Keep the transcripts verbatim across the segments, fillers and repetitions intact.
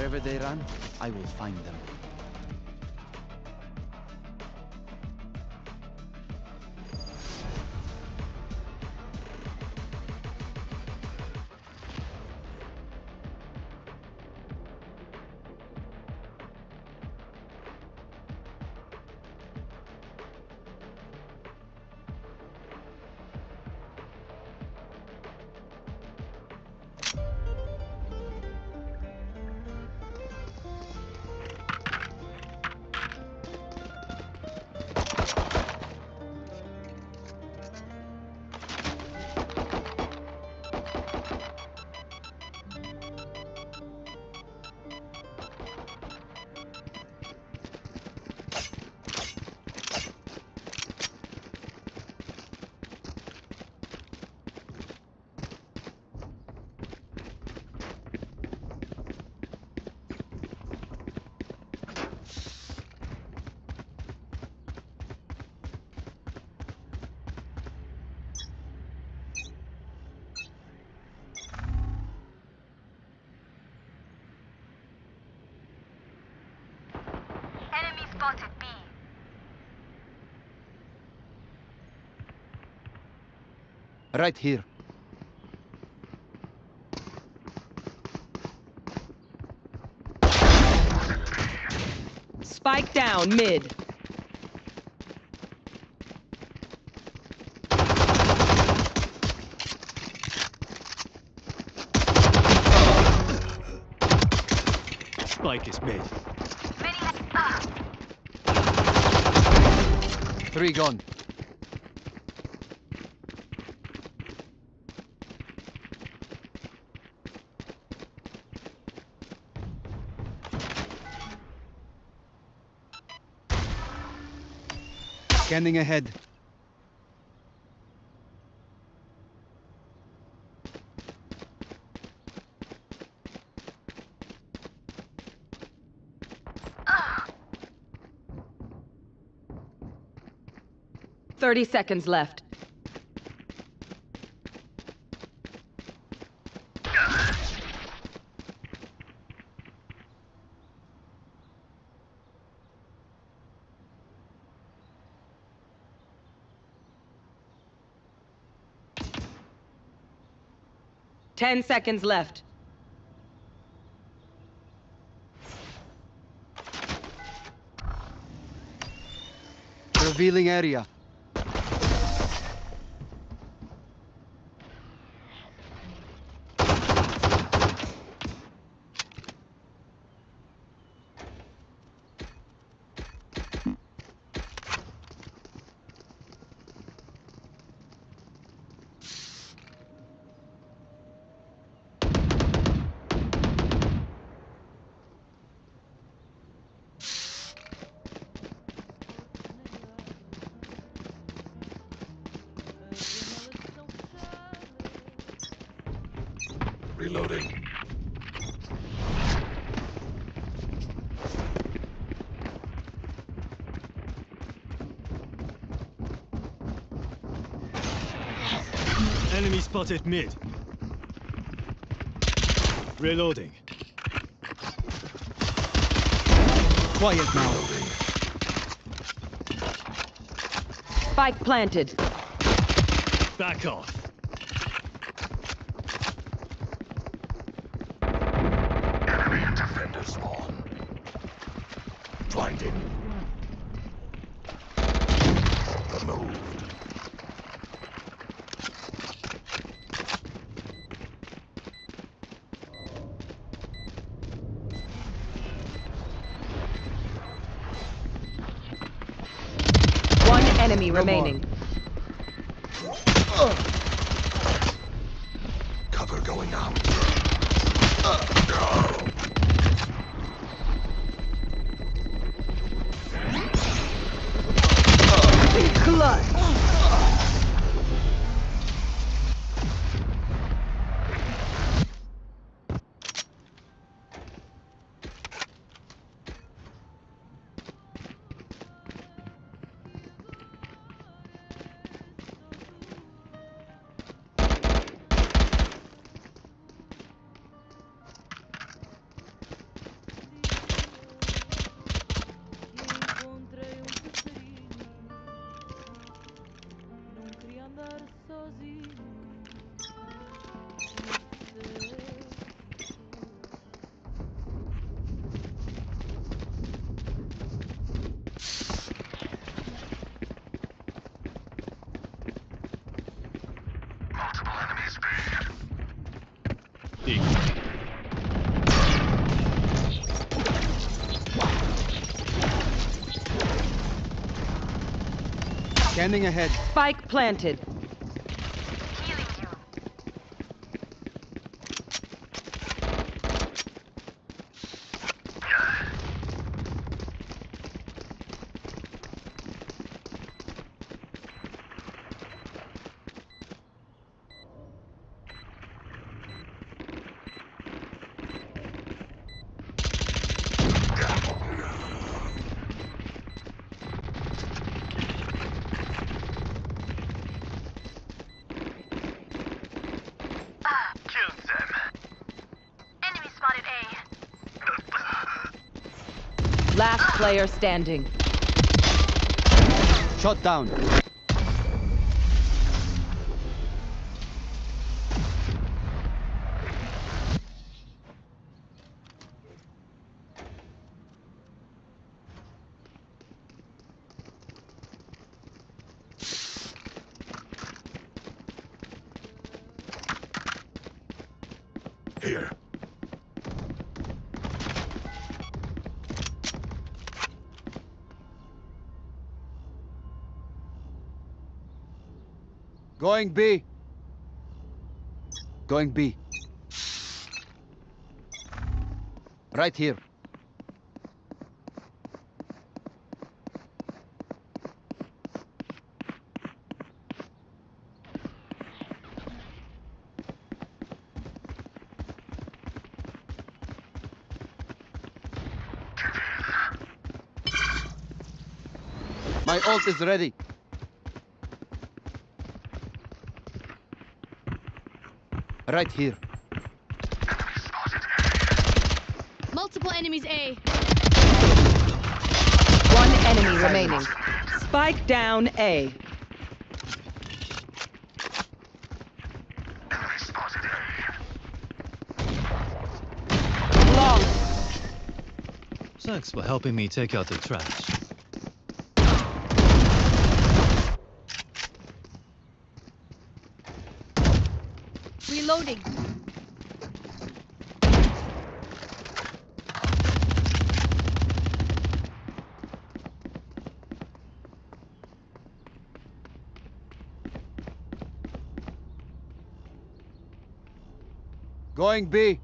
Wherever they run, I will find them. Spotted B. Right here. Spike down mid. Spike is mid. Three gone. Scanning ahead. Thirty seconds left. Ten seconds left. Revealing area. Reloading. Enemy spotted mid. Reloading. Quiet now. Spike planted. Back off. Enemy defender spawn. Blinding. Removed. One enemy remaining. Cover going out. Clutch. Multiple enemies B. E. Scanning ahead. Spike planted. Killed them. Enemy spotted A. Last player standing. Shot down. Here. Going B. Going B. Right here. My ult is ready. Right here. Multiple enemies A. One enemy remaining. Spike down A. Enemy spotted Long. Thanks for helping me take out the trash. Reloading. Going B.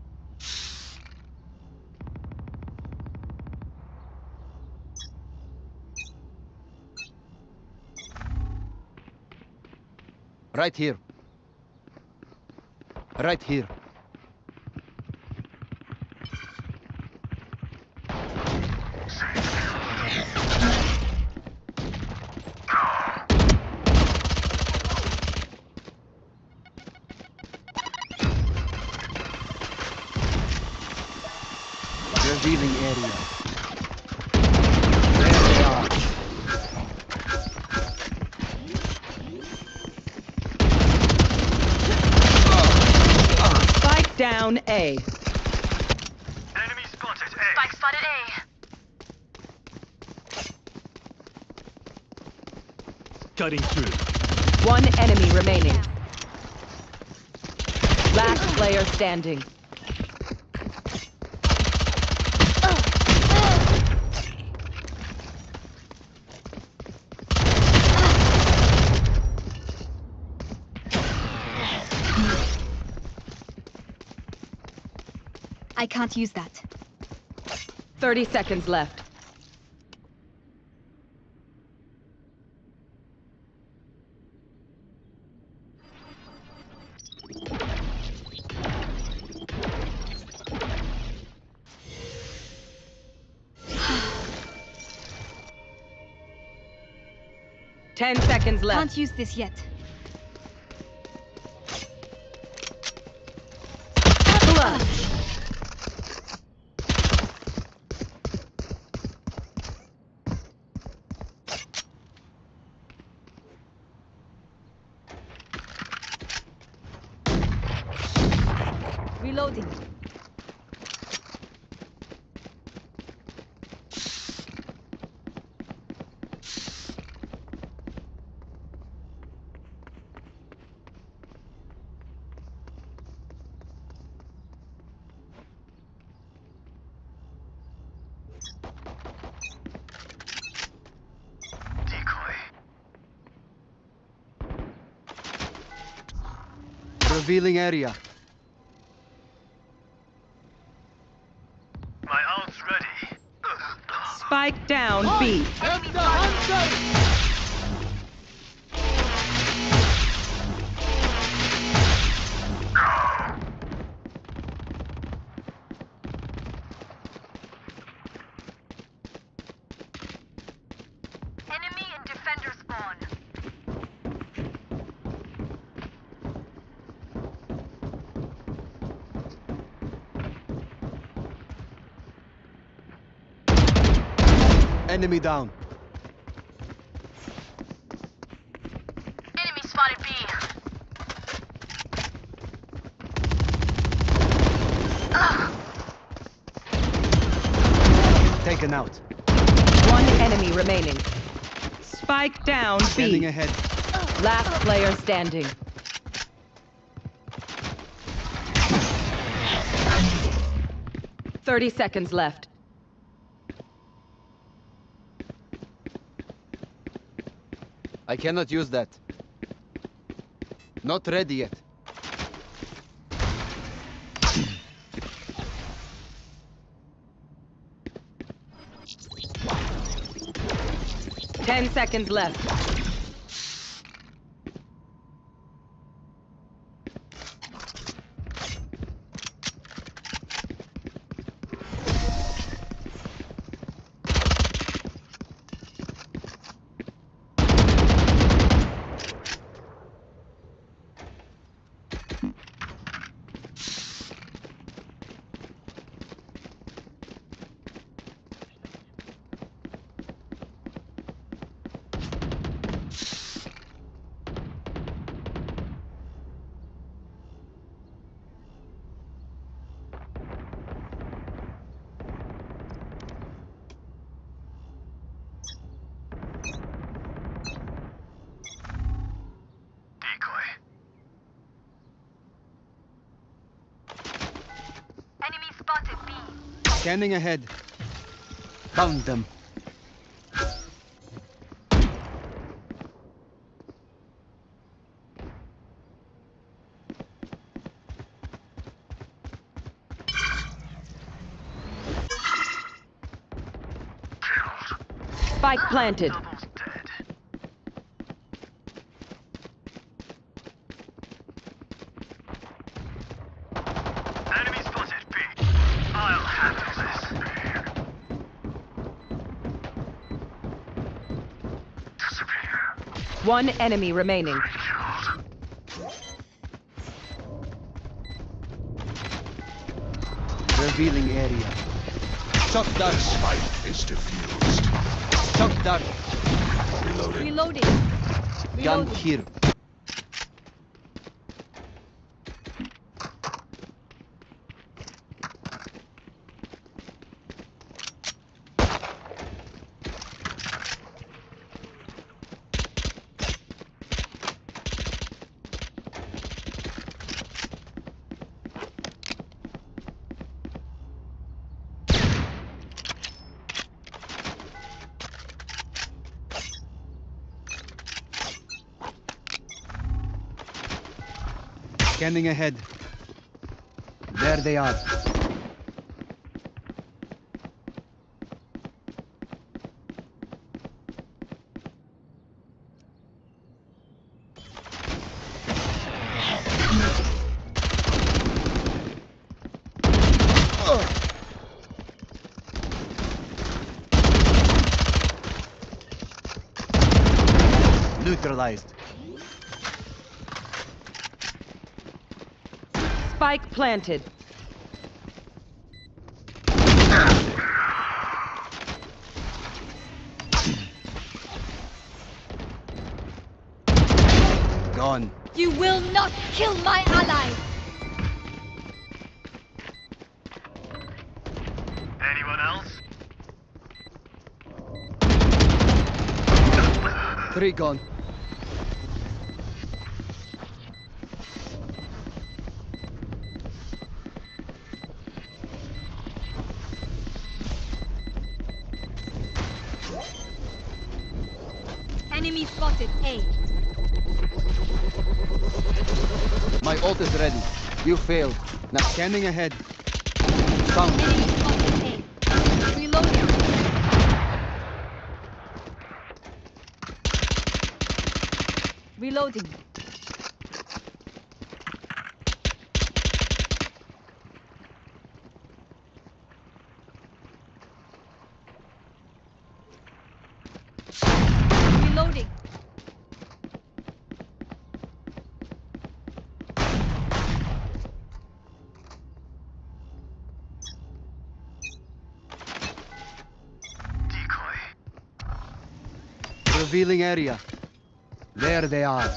Right here. Right here. Revealing area. There they are. Spike down A. Enemy spotted A. Spike spotted A. Cutting through. One enemy remaining. Last player standing. I can't use that. thirty seconds left. Ten seconds left. Can't use this yet. Clutch. Reloading. Revealing area. My ult's ready. Spike down B. Have the hunter! Enemy and defender spawn. Enemy down. Enemy spotted B. Taken out. One enemy remaining. Spike down Standing B. ahead. Last player standing. Thirty seconds left. I cannot use that. Not ready yet. Ten seconds left. Decoy. Enemy spotted B. Scanning ahead. Found them. Spike planted. Double's dead. Enemy spotted B. I'll handle this. Disappear. One enemy remaining. Killed. Revealing area. Shock dart. Spike is defused. Shock dart. Reloading. Reloading. Gun Reloading. here. Scanning ahead. There they are. Neutralized. Spike planted. Gone. You will not kill my ally. Three gone. Enemy spotted A. My ult is ready. You failed. Now scanning ahead. Found. Enemy spotted A. Reloading. Reloading. Reloading. Decoy. Revealing area. There they are.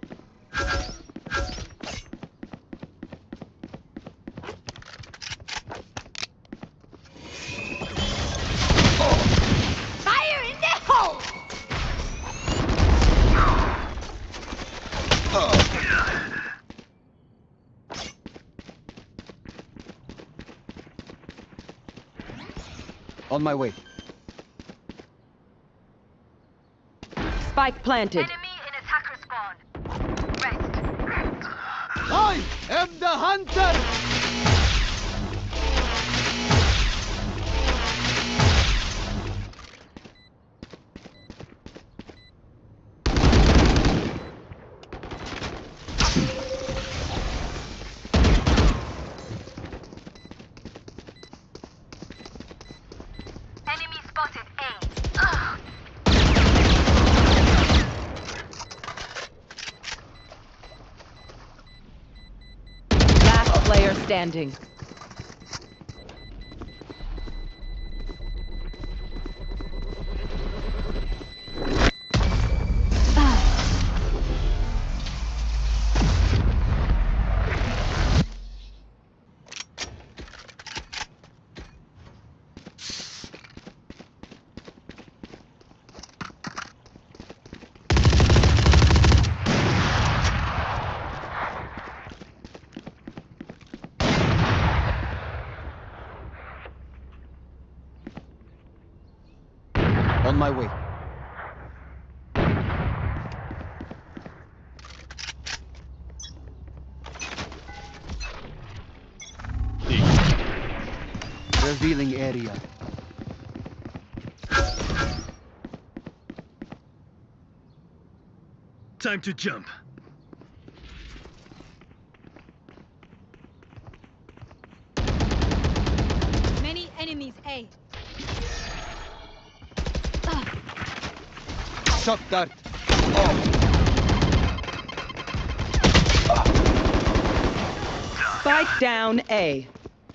Fire in the hole! On my way. Spike planted. Enemy in attacker spawn. Rest. I am the hunter! Enemy spotted A. Ugh. Last player standing. On my way. Revealing area. Time to jump. Many enemies A. Shock dart. Spike down A.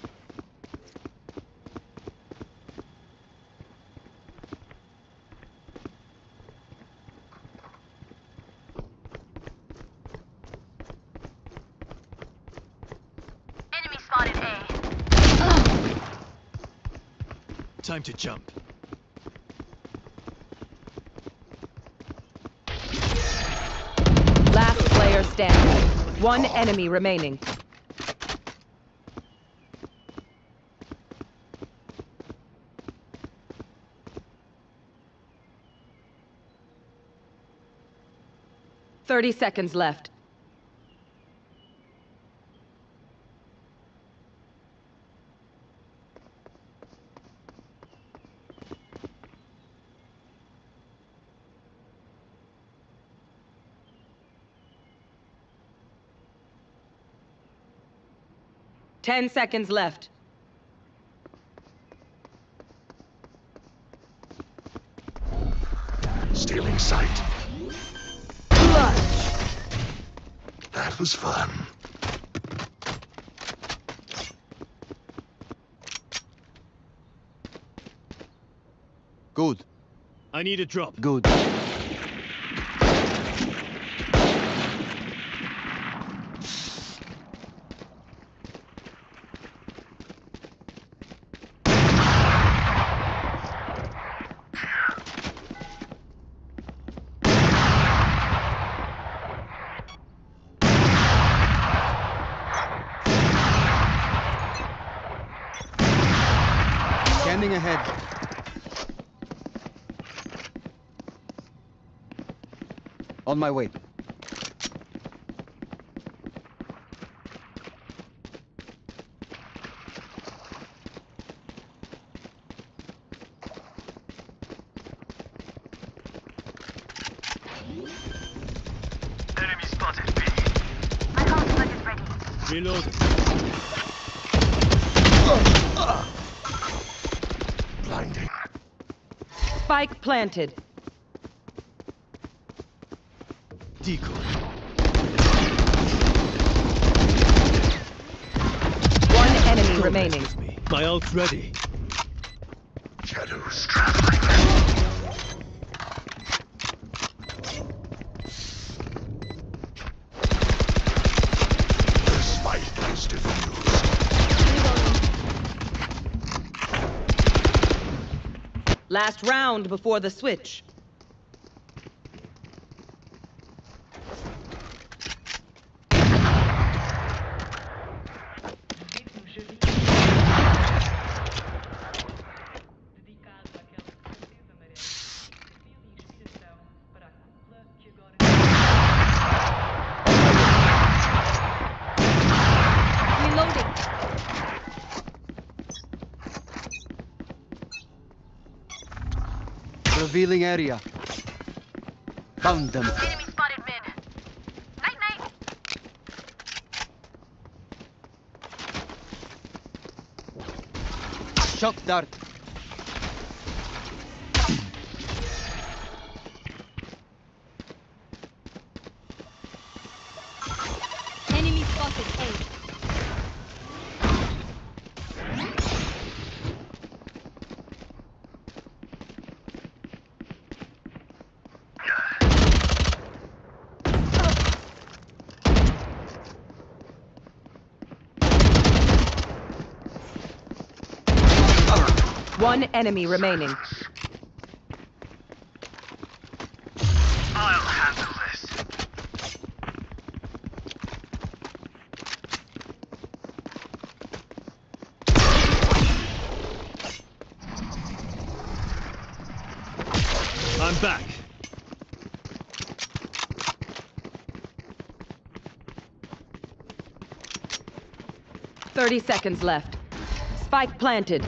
Enemy spotted A. Time to jump. Last player standing. One enemy remaining. Thirty seconds left. Ten seconds left. Stealing sight. Clutch. That was fun. Good. I need a drop. Good. ahead. On my way. Enemy spotted B. My ultimate is ready. Reloading. Blinding. Spike planted. Decoy. One enemy Don't remaining. mess with me. My ult's ready. Shadows traveling. The spike is diffused. Last round before the switch. Dedicado àquela certeza amarela, serviu de inspiração para a cúpula que agora... Reloading. Revealing area. Found them. Enemy spotted mid. Night night. Shock dart. Enemy spotted A. One enemy remaining. I'll handle this. I'm back. Thirty seconds left. Spike planted.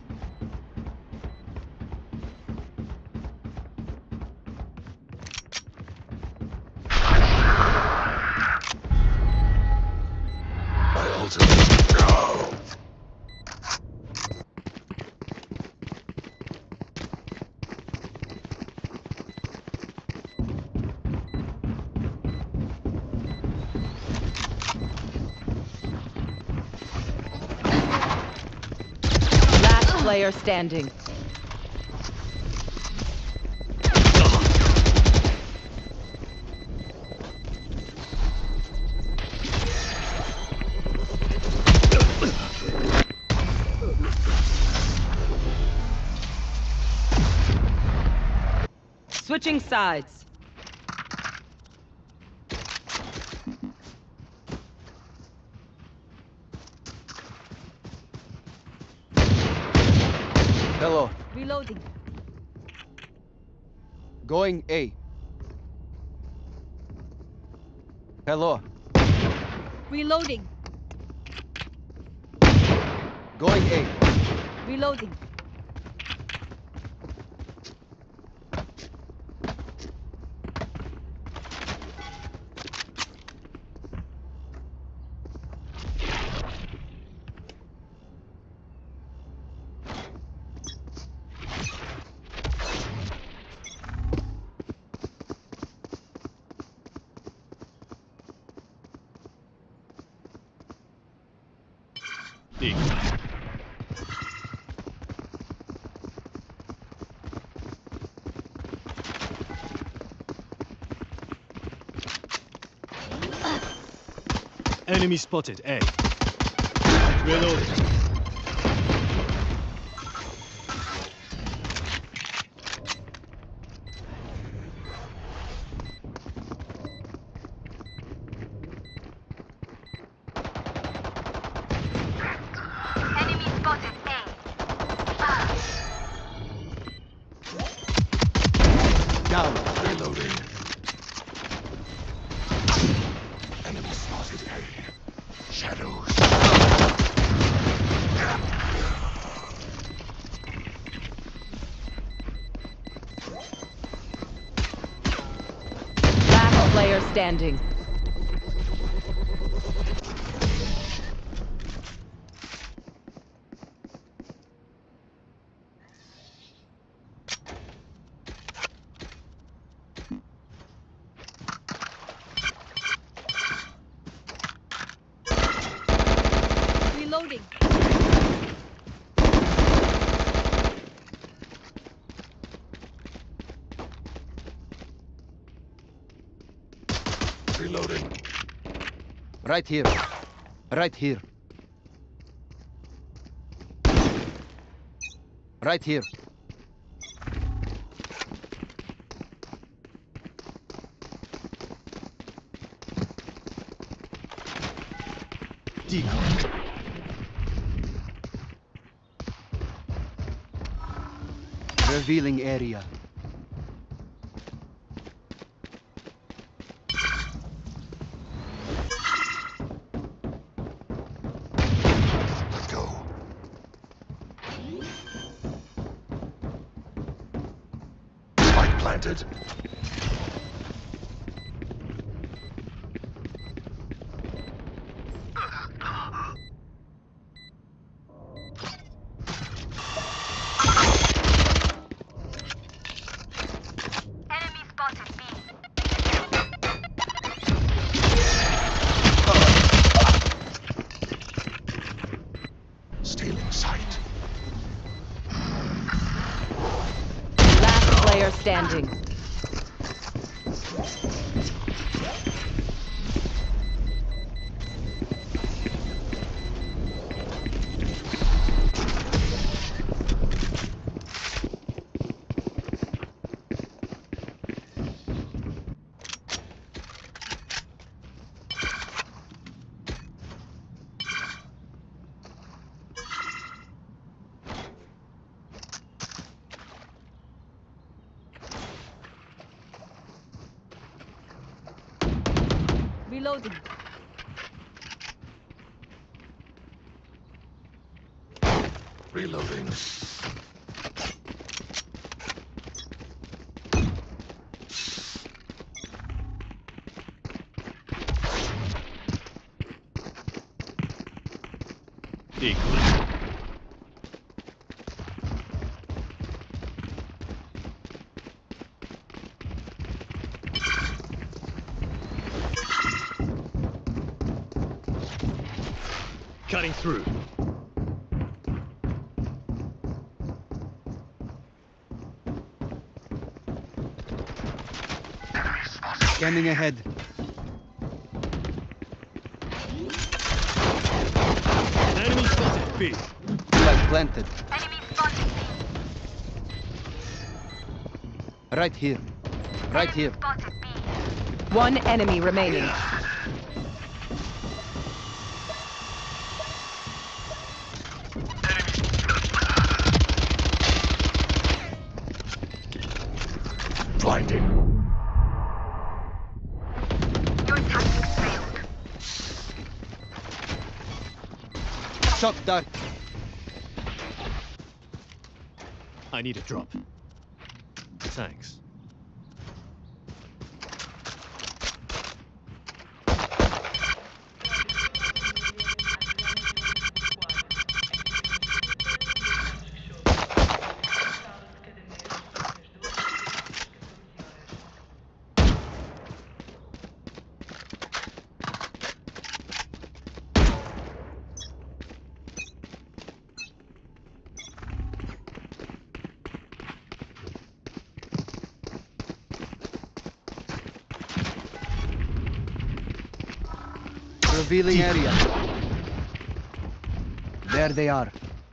My ultimate. Go! Last player standing. Switching sides. Hello. Reloading. Going A. Hello. Reloading. Going A. Reloading. Decoy. Enemy spotted A. Reloading. Enemy spotted A. Ah. standing. Reloading. Reloading. Right here. Right here. Right here. Decoy. Revealing area. Let's go. Spike planted. Enemy spotted B. Stealing sight. Last player standing. Reloading. Reloading. Decoy. Cutting through. Scanning ahead. Enemy spotted. B. Spike planted. Enemy spotted B. Right here. Right Enemy here. spotted B. One enemy remaining. Blinding. Your tactics failed. Shock dart. I need a drop. Thanks. Revealing area. There they are.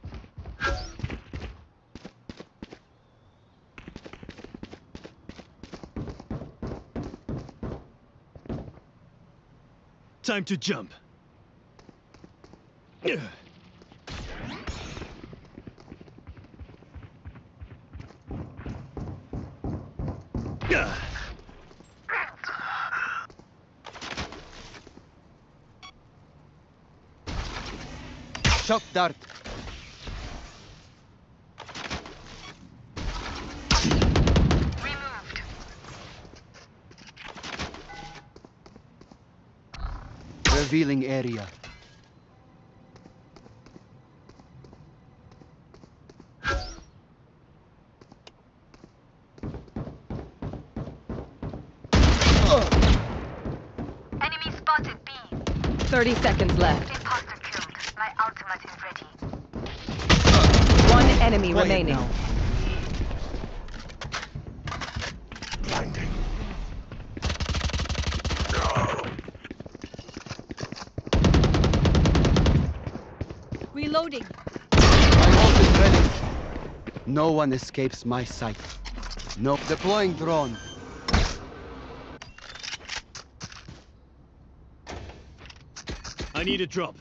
Time to jump. Ugh. Ugh. Shock dart. Removed. Revealing area. Enemy spotted B. thirty seconds left. Imposter killed. My ultimate is ready. One enemy Quiet remaining. now. Blinding. Reloading. My ult is ready. No one escapes my sight. No. Deploying drone. I need a drop.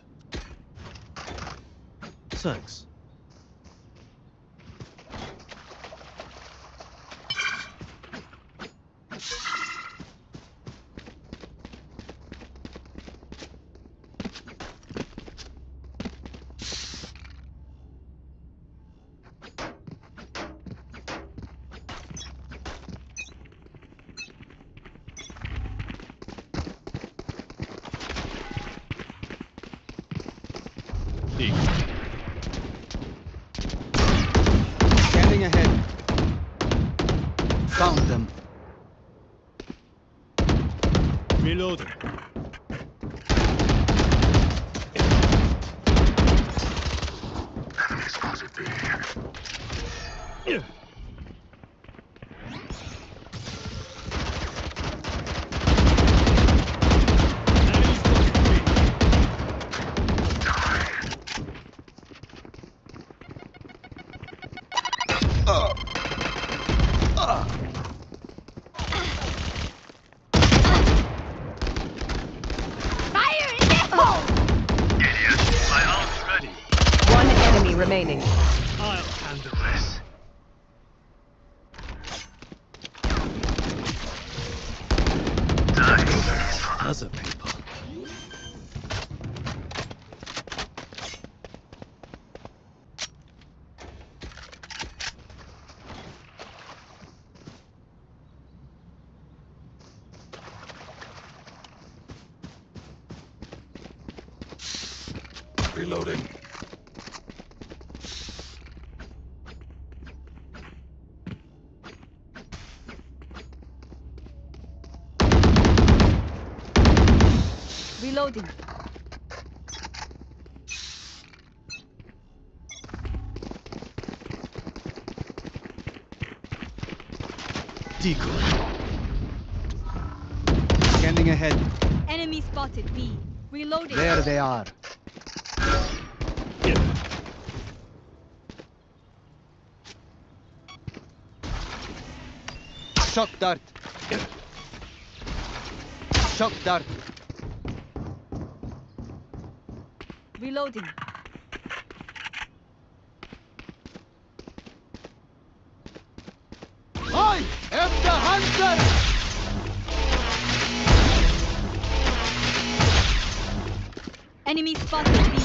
Thanks. D. Scanning ahead. Found them. Reloading. Enemy spotted B. Yeah. Enemy spotted B. My arm's ready. One enemy remaining. I'll handle this. Die for other people. Reloading. Reloading. Decoy. Scanning ahead. Enemy spotted B. Reloading. There they are. Yeah. Shock dart. Shock dart. Reloading. I am the hunter! Enemy spotted B.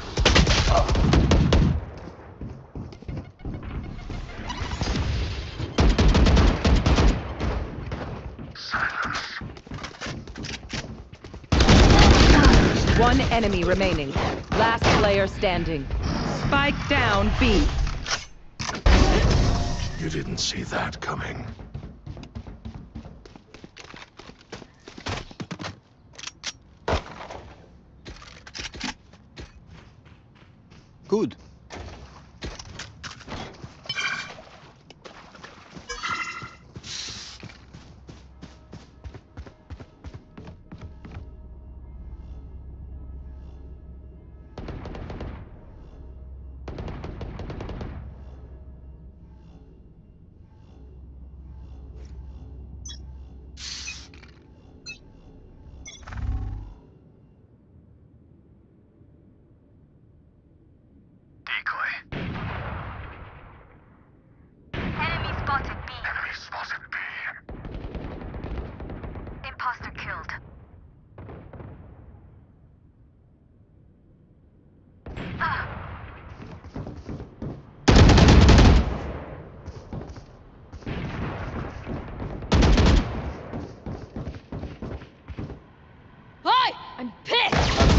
One enemy remaining. Last player standing. Spike down B. You didn't see that coming. Good.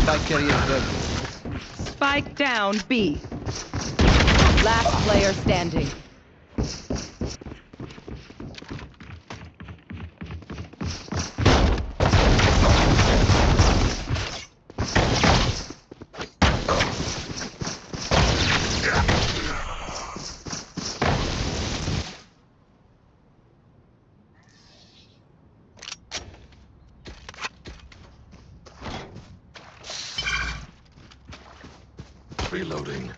spike carrier dead. Spike down B. Last player standing. Reloading.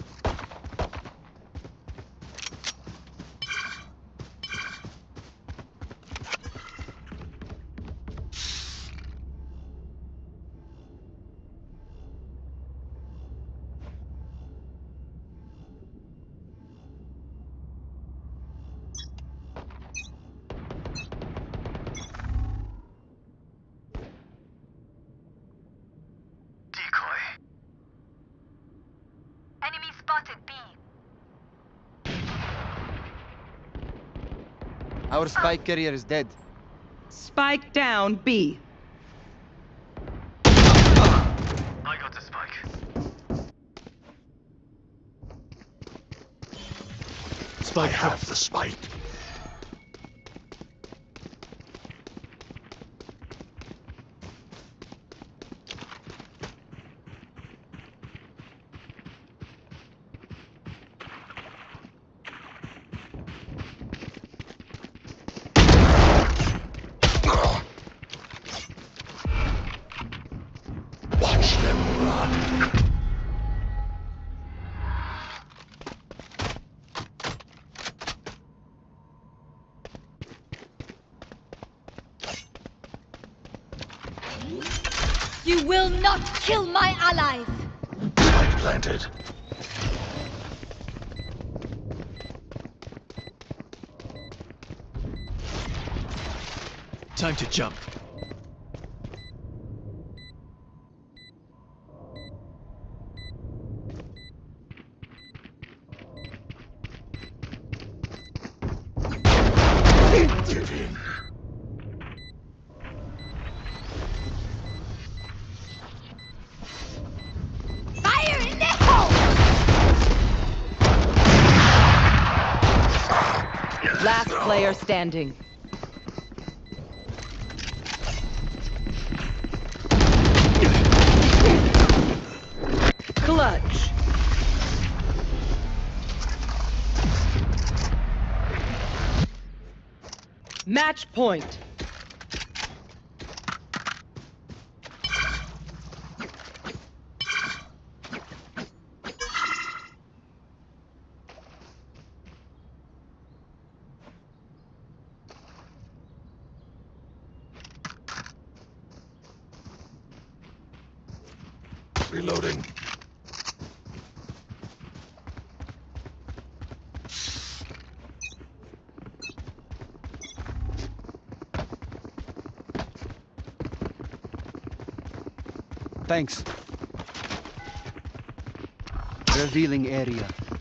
Decoy. Enemy spotted B. Our spike carrier is dead. Spike down B. I got the spike. I Spike have the spike. Watch them run. You will not kill my allies! Spike planted. Time to jump. Give in. Fire in the hole! Last player standing. Clutch. Match point. Reloading. Thanks. Revealing area.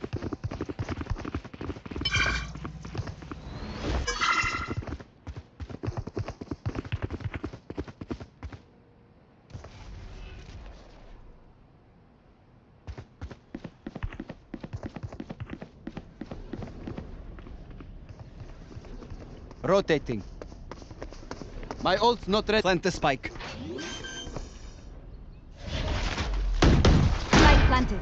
Rotating. My ult's not ready. Plant the spike. Spike planted.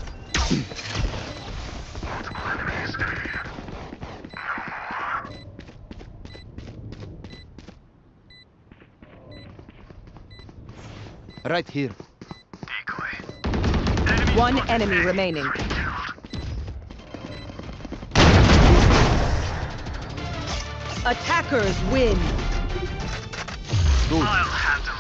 Right here. Decoy. One enemy remaining. Attackers win. Good. I'll handle